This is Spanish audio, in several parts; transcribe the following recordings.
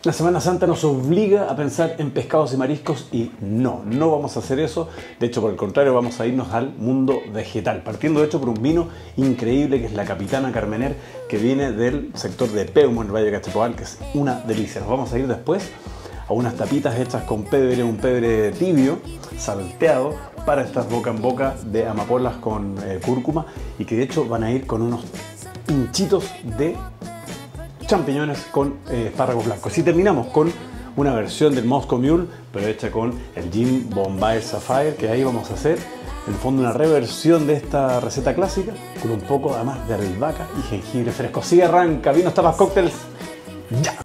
La Semana Santa nos obliga a pensar en pescados y mariscos y no vamos a hacer eso. De hecho, por el contrario, vamos a irnos al mundo vegetal. Partiendo de hecho por un vino increíble que es la Capitana Carmener, que viene del sector de Peumo, en el Valle de Cachapoal, que es una delicia. Nos vamos a ir después a unas tapitas hechas con pebre, un pebre tibio, salteado, para estas boca en boca de amapolas con cúrcuma, y que de hecho van a ir con unos pinchitos de champiñones con espárragos blancos. Y terminamos con una versión del Moscow Mule, pero hecha con el Gin Bombay Sapphire, que ahí vamos a hacer en el fondo una reversión de esta receta clásica, con un poco además de albahaca y jengibre fresco. Así arranca Vinos, Tapas, Cócteles, ya.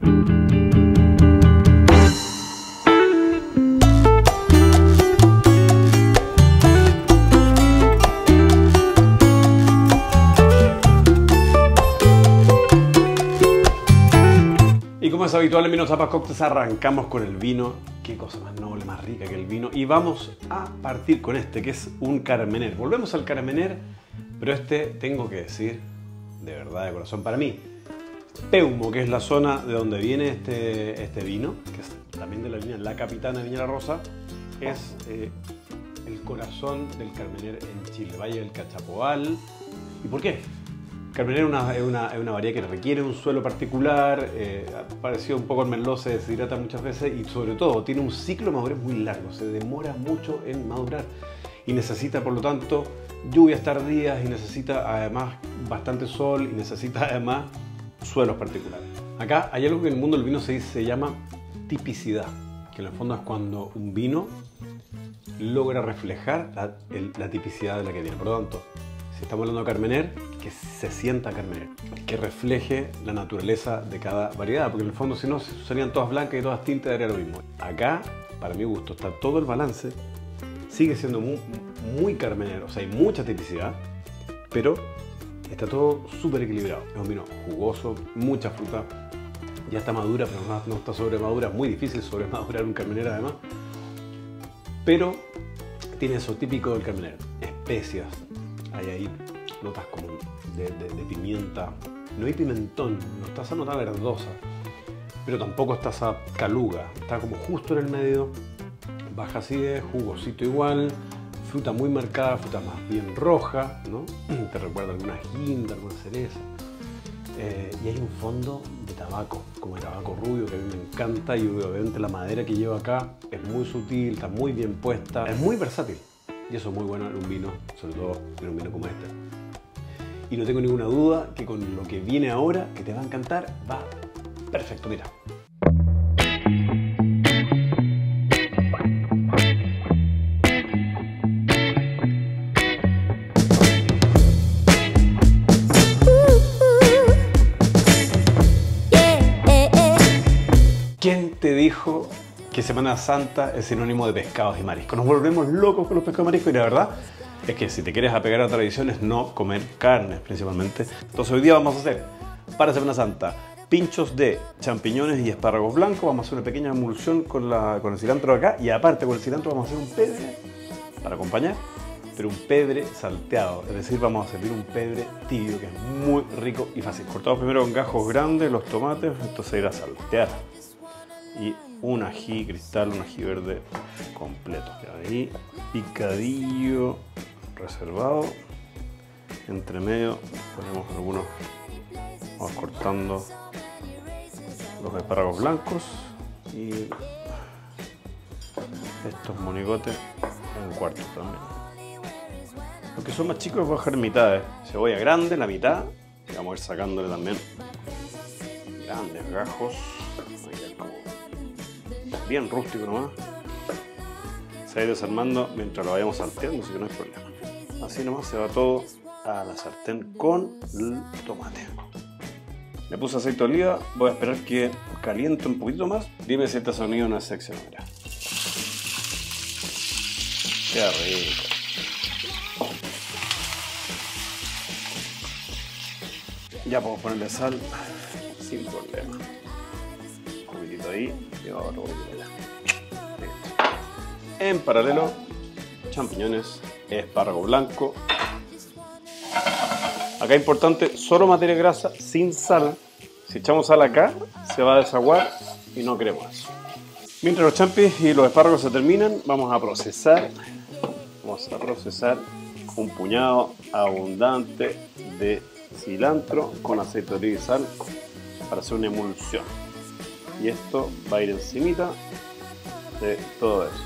Y como es habitual en Vinos, Tapas, Cócteles, arrancamos con el vino. Qué cosa más noble, más rica que el vino. Y vamos a partir con este, que es un Carmener. Volvemos al Carmener, pero este, tengo que decir, de verdad, de corazón, para mí, Peumo, que es la zona de donde viene este vino, que es también de la línea La Capitana de Viña La Rosa, es el corazón del Carmener en Chile, Valle del Cachapoal. ¿Y por qué? Carmener es una variedad que requiere un suelo particular, parecido un poco al Merlot, se deshidrata muchas veces y sobre todo tiene un ciclo de madurez muy largo, se demora mucho en madurar y necesita por lo tanto lluvias tardías y necesita además bastante sol y necesita además suelos particulares. Acá hay algo que en el mundo del vino se llama tipicidad, que en el fondo es cuando un vino logra reflejar la tipicidad de la que viene. Por lo tanto, si estamos hablando de Carmener, que se sienta Carmener, que refleje la naturaleza de cada variedad, porque en el fondo si no serían todas blancas y todas tintas, daría lo mismo. Acá, para mi gusto, está todo el balance, sigue siendo muy Carmener, o sea, hay mucha tipicidad, pero está todo súper equilibrado. Es un vino jugoso, mucha fruta, ya está madura, pero no está sobremadura, es muy difícil sobremadurar un Carmener además, pero tiene eso típico del Carmener, especias. Hay ahí notas como de pimienta, no hay pimentón, no está esa nota verdosa, pero tampoco está esa caluga, está como justo en el medio, baja acidez, jugosito igual, fruta muy marcada, fruta más bien roja, ¿no? Te recuerda alguna guinda, alguna cereza, y hay un fondo de tabaco, como el tabaco rubio, que a mí me encanta, y obviamente la madera que lleva acá es muy sutil, está muy bien puesta, es muy versátil. Y eso es muy bueno en un vino, sobre todo en un vino como este. Y no tengo ninguna duda que con lo que viene ahora, que te va a encantar, va perfecto, mira. ¿Quién te dijo que Semana Santa es sinónimo de pescados y mariscos? Nos volvemos locos con los pescados y mariscos, y la verdad es que si te quieres apegar a tradiciones, no comer carnes principalmente. Entonces hoy día vamos a hacer, para Semana Santa, pinchos de champiñones y espárragos blancos. Vamos a hacer una pequeña emulsión con el cilantro de acá, y aparte con el cilantro vamos a hacer un pebre para acompañar, pero un pebre salteado, es decir, vamos a servir un pebre tibio que es muy rico y fácil. Cortamos primero con gajos grandes los tomates, esto se irá a saltear. Y un ají cristal, un ají verde completo. Ahí, picadillo reservado. Entre medio ponemos algunos, vamos cortando los espárragos blancos y estos monigotes en cuartos también. Los que son más chicos voy a dejar mitades. Cebolla grande, la mitad, y vamos a ir sacándole también grandes gajos. Bien rústico nomás. Se va a ir desarmando mientras lo vayamos salteando, así que no hay problema. Así nomás se va todo a la sartén con el tomate. Le puse aceite de oliva, voy a esperar que caliente un poquito más. Dime si este sonido no es sexy, mira. Qué rico. Ya podemos ponerle sal sin problema. Un poquitito ahí y otro poquitito allá. Listo. En paralelo, champiñones, espárrago blanco. Acá es importante, solo materia grasa, sin sal. Si echamos sal acá, se va a desaguar y no queremos eso. Mientras los champis y los espárragos se terminan, vamos a procesar un puñado abundante de cilantro con aceite de oliva y sal para hacer una emulsión. Y esto va a ir encimita de todo eso.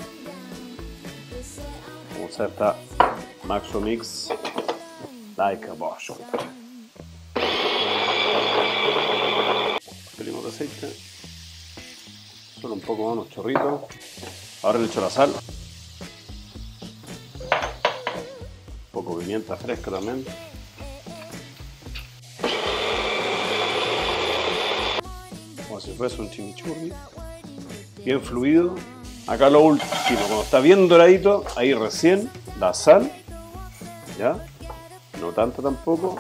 Vamos a usar esta Maxo Mix Like a Boss. Pelimos de aceite, solo un poco más, unos chorritos. Ahora le echo la sal, un poco de pimienta fresca también. Como si fuese un chimichurri, bien fluido. Acá lo último, cuando está bien doradito, ahí recién la sal, ya, no tanto tampoco,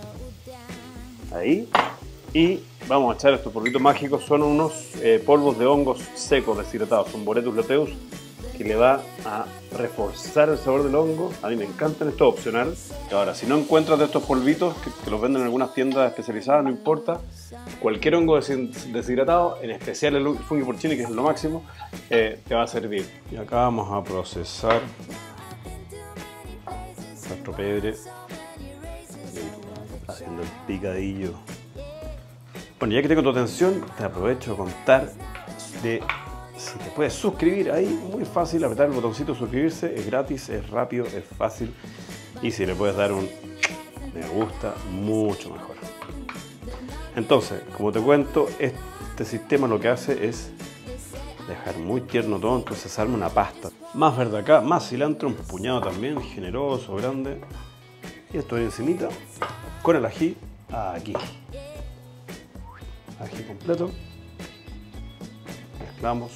ahí, y vamos a echar estos polvitos mágicos. Son unos polvos de hongos secos deshidratados, son Boretus luteus, que le va a reforzar el sabor del hongo. A mí me encantan, esto es opcional. Ahora, si no encuentras de estos polvitos, que los venden en algunas tiendas especializadas, no importa, cualquier hongo deshidratado, en especial el fungi porcini, que es lo máximo, te va a servir. Y acá vamos a procesar nuestro pebre, haciendo el picadillo. Bueno, ya que tengo tu atención, te aprovecho de contar de si te puedes suscribir ahí. Muy fácil, apretar el botoncito de suscribirse, es gratis, es rápido, es fácil. Y si le puedes dar un me gusta, mucho mejor. Entonces, como te cuento, este sistema lo que hace es dejar muy tierno todo, entonces arma una pasta. Más verde acá, más cilantro, un puñado también, generoso, grande. Y esto ahí encimita, con el ají, aquí. Ají completo. Mezclamos.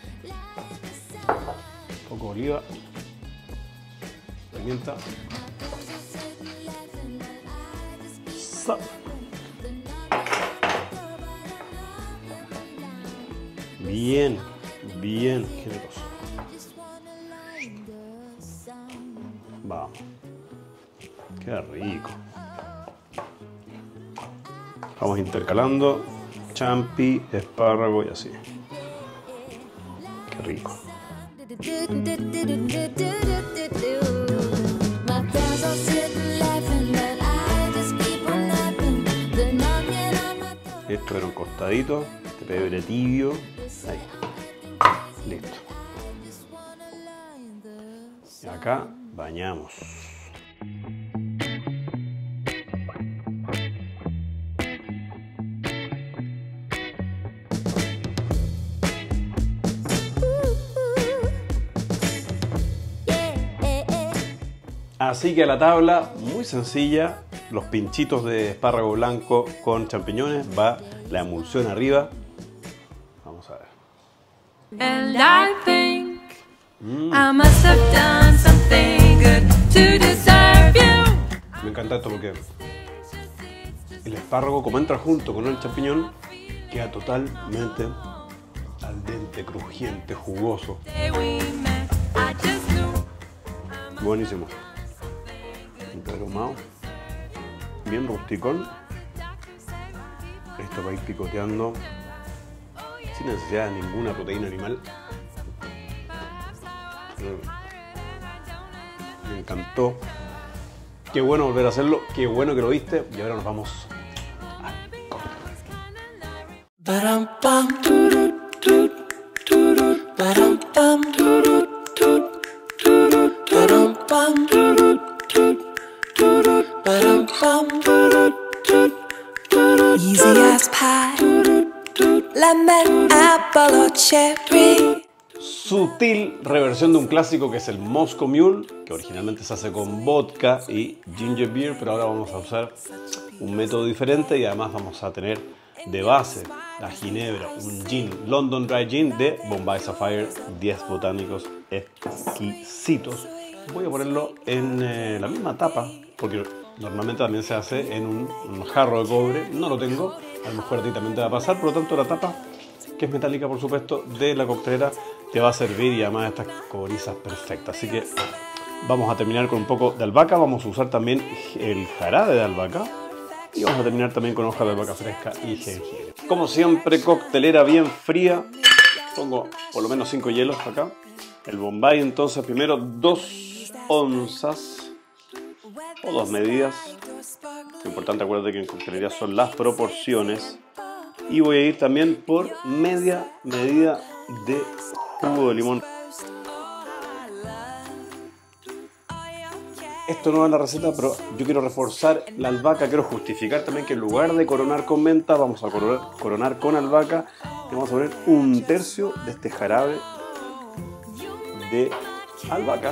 Un poco de oliva. Pimienta. Sal. Bien, bien generoso. Vamos. Qué rico. Vamos intercalando champi, espárrago y así. Qué rico. Esto era un costadito de pebre tibio. Ahí. Listo. Y acá bañamos. Así que a la tabla, muy sencilla, los pinchitos de espárrago blanco con champiñones, va la emulsión arriba. Vamos a ver. And I think I must have done something good to deserve you. Me encanta esto porque el espárrago, como entra junto con el champiñón, queda totalmente al dente, crujiente, jugoso. Buenísimo. Un pebre ahumado, bien rusticón. Esto va a ir picoteando sin necesidad de ninguna proteína animal. Me encantó. Qué bueno volver a hacerlo, qué bueno que lo viste. Y ahora nos vamos a Easy as pie, lemon, apple or cherry. Sutil reversión de un clásico que es el Moscow Mule, que originalmente se hace con vodka y ginger beer, pero ahora vamos a usar un método diferente y además vamos a tener de base la ginebra, un gin, London Dry Gin de Bombay Sapphire, 10 botánicos exquisitos. Voy a ponerlo en la misma tapa, porque normalmente también se hace en un jarro de cobre. No lo tengo, a lo mejor a ti también te va a pasar, por lo tanto la tapa, que es metálica por supuesto, de la coctelera te va a servir y además estas corizas perfectas. Así que vamos a terminar con un poco de albahaca, vamos a usar también el jarabe de albahaca y vamos a terminar también con hoja de albahaca fresca y jengibre. Como siempre, coctelera bien fría. Pongo por lo menos 5 hielos acá. El Bombay, entonces, primero 2 onzas o 2 medidas. Lo importante, acuérdate que en coctelería son las proporciones. Y voy a ir también por media medida de jugo de limón. Esto no va en la receta, pero yo quiero reforzar la albahaca. Quiero justificar también que en lugar de coronar con menta, vamos a coronar con albahaca. Y vamos a poner 1/3 de este jarabe de albahaca.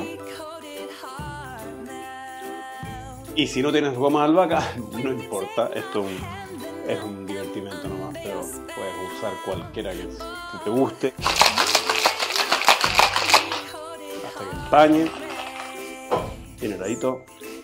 Y si no tienes goma de albahaca, no importa. Esto es un divertimento nomás, pero puedes usar cualquiera que te guste. Hasta que empañe. Bien heladito.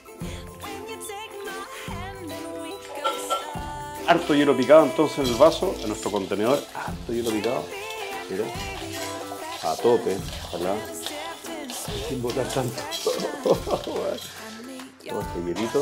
Harto hielo picado entonces en el vaso, en nuestro contenedor. Harto hielo picado. Mira. A tope. Ojalá. Sin botar tanto. Todo este hielito.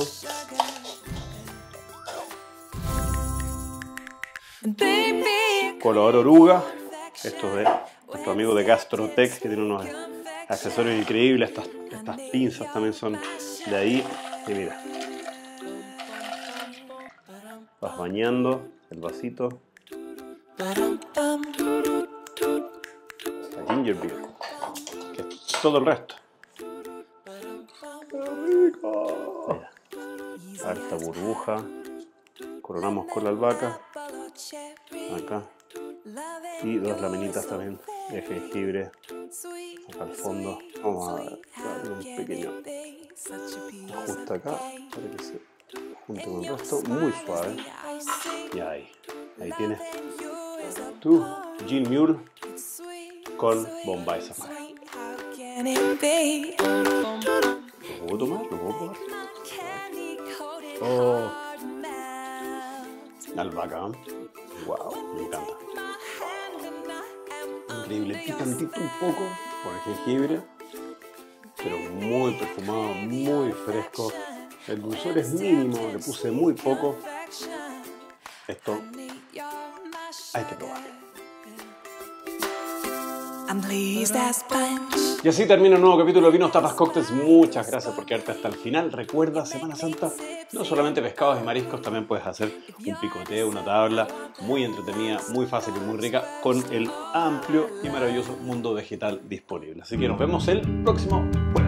Color oruga. Esto es de nuestro amigo de Gastrotech, que tiene unos accesorios increíbles. Estas pinzas también son de ahí. Y mira, vas bañando el vasito. La ginger beer, que es todo el resto. ¡Qué rico! Mira, harta burbuja. Coronamos con la albahaca. Acá. Y 2 laminitas también de jengibre acá al fondo. Vamos a darle un pequeño ajuste acá para que se junte con el resto, muy suave. Y ahí tienes tu Gin Mule con Bombay Sapphire. ¿Lo puedo tomar? ¿Lo puedo probar? Oh, albahaca. Wow, me encanta. Increíble, picantito un poco por el jengibre, pero muy perfumado, muy fresco. El dulzor es mínimo, le puse muy poco. Esto hay que probarlo. Y así termina un nuevo capítulo de Vinos, Tapas, Cócteles. Muchas gracias por quedarte hasta el final. Recuerda, Semana Santa, no solamente pescados y mariscos, también puedes hacer un picoteo, una tabla muy entretenida, muy fácil y muy rica, con el amplio y maravilloso mundo vegetal disponible. Así que nos vemos el próximo jueves.